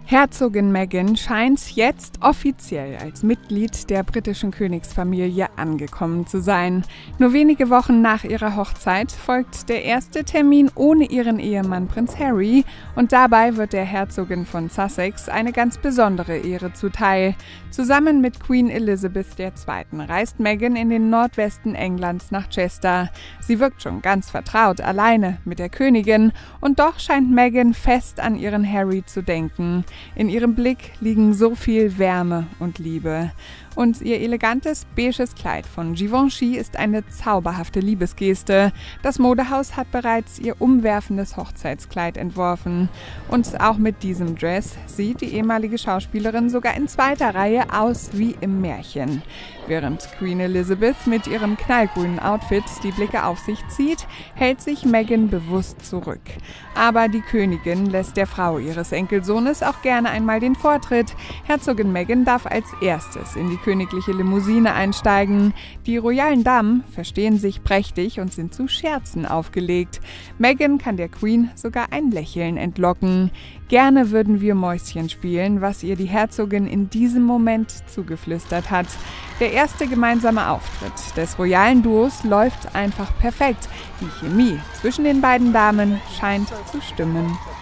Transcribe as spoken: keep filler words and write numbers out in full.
Herzogin Meghan scheint jetzt offiziell als Mitglied der britischen Königsfamilie angekommen zu sein. Nur wenige Wochen nach ihrer Hochzeit folgt der erste Termin ohne ihren Ehemann Prinz Harry und dabei wird der Herzogin von Sussex eine ganz besondere Ehre zuteil. Zusammen mit Queen Elizabeth der Zweite reist Meghan in den Nordwesten Englands nach Chester. Sie wirkt schon ganz vertraut alleine mit der Königin und doch scheint Meghan fest an ihren Harry zu denken. In ihrem Blick liegen so viel Wärme und Liebe. Und ihr elegantes beiges Kleid von Givenchy ist eine zauberhafte Liebesgeste. Das Modehaus hat bereits ihr umwerfendes Hochzeitskleid entworfen. Und auch mit diesem Dress sieht die ehemalige Schauspielerin sogar in zweiter Reihe aus wie im Märchen. Während Queen Elizabeth mit ihrem knallgrünen Outfit die Blicke auf sich zieht, hält sich Meghan bewusst zurück. Aber die Königin lässt der Frau ihres Enkelsohnes auch gerne einmal den Vortritt. Herzogin Meghan darf als erstes in die königliche Limousine einsteigen. Die royalen Damen verstehen sich prächtig und sind zu Scherzen aufgelegt. Meghan kann der Queen sogar ein Lächeln entlocken. Gerne würden wir Mäuschen spielen, was ihr die Herzogin in diesem Moment zugeflüstert hat. Der erste gemeinsame Auftritt des royalen Duos läuft einfach perfekt. Die Chemie zwischen den beiden Damen scheint zu stimmen.